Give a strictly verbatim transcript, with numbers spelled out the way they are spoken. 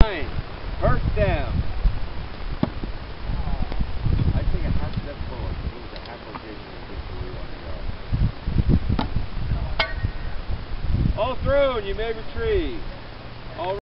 nine. First down. I think a half step forward. It was a half rotation and get where we want to go. All through and you may retrieve.